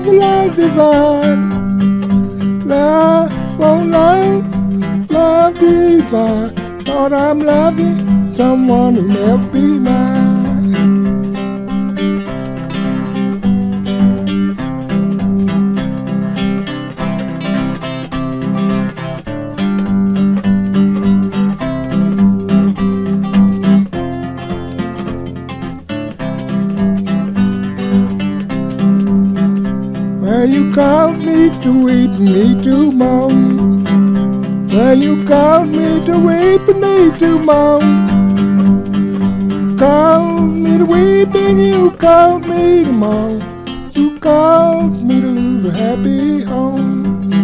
love, love divine. Love, oh love, love divine. Thought I'm loving someone who'll never be mine. Well, you called me to weep and me to moan. Well, you called me to weep and me to moan. Called me to weep and you called me to moan. You called me to lose a happy home.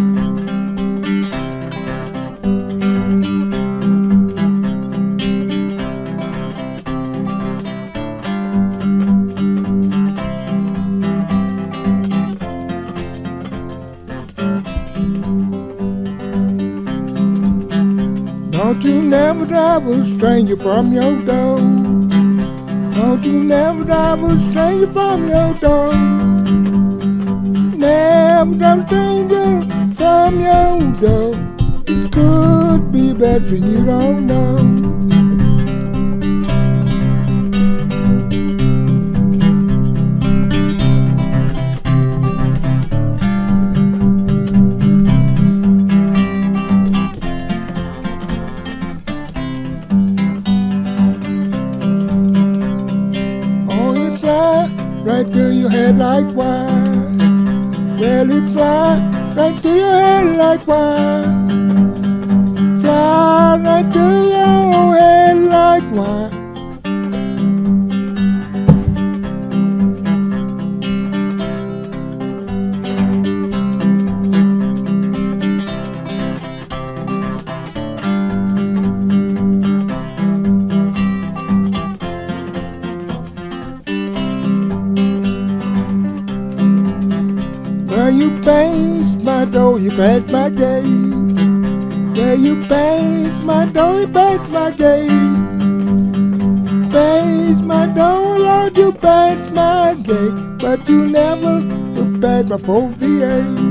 Don't you never drive a stranger from your door. Don't you never drive a stranger from your door. Never drive a stranger from your door. It could be a bad friend you don't know. Right to your head like wine. Well, it fly right to your head like wine. Fly right to your head like wine. Well, you passed my door, you passed my gate. Well, you passed my door, you passed my gate. Passed my door, Lord, you passed my gate. But you never looked past my 4V8.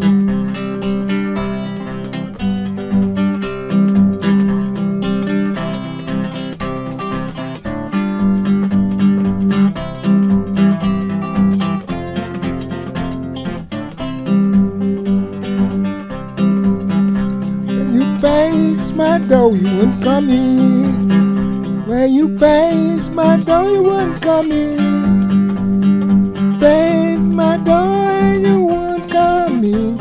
Passed my door, you wouldn't come in. Well, you passed my door, you wouldn't come in. Passed my door and you wouldn't come in.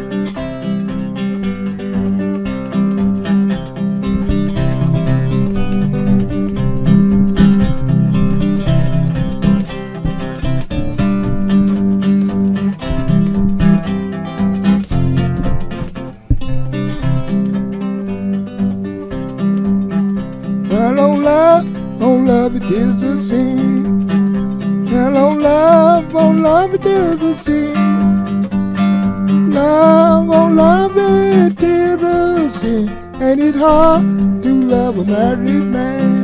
Well, oh love, it is a sin. Well, oh love, it is a sin. Love, it is a sin. Ain't it hard to love a married man?